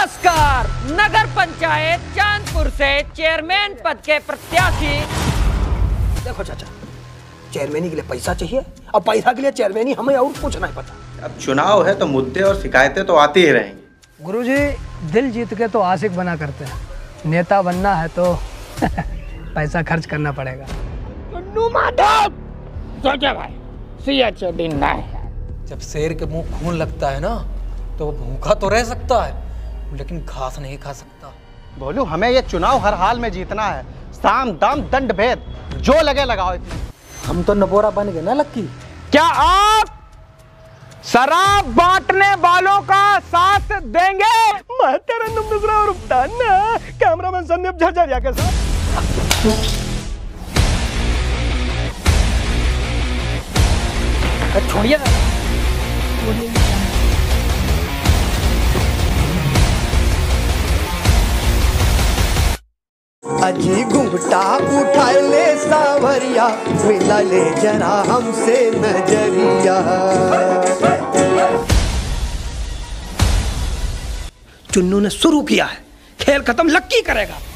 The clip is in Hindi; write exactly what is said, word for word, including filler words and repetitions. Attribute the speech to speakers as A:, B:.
A: नमस्कार। नगर पंचायत चांदपुर से चेयरमैन पद के प्रत्याशी।
B: देखो चाचा, चेयरमैनी के लिए पैसा चाहिए और पैसा के लिए चेयरमैनी, हमें और कुछ नहीं पता।
C: अब चुनाव है तो मुद्दे और शिकायतें तो आती ही रहेंगी।
D: गुरुजी, दिल जीत के तो आशिक बना करते हैं, नेता बनना है तो पैसा खर्च करना पड़ेगा।
A: सोचा भाई, सिया दिन ना है।
E: जब शेर के मुंह खून लगता है ना तो वो भूखा तो रह सकता है लेकिन घास नहीं खा सकता।
F: बोलू, हमें ये चुनाव हर हाल में जीतना है। साम दाम दंड भेद जो लगे लगाओ।
E: हम तो नबोरा बन गए ना लक्की।
A: क्या आप शराब बांटने वालों का साथ देंगे?
B: मैं तेरा नंबर और रुकताना कैमरामैन संदीप झरझरिया के साथ।
D: छोड़िए ना।
G: अजी घुंघटा उठा ले सावरिया, मिला ले जरा हमसे नजरिया।
B: चुन्नू ने शुरू किया है, खेल खत्म लक्की करेगा।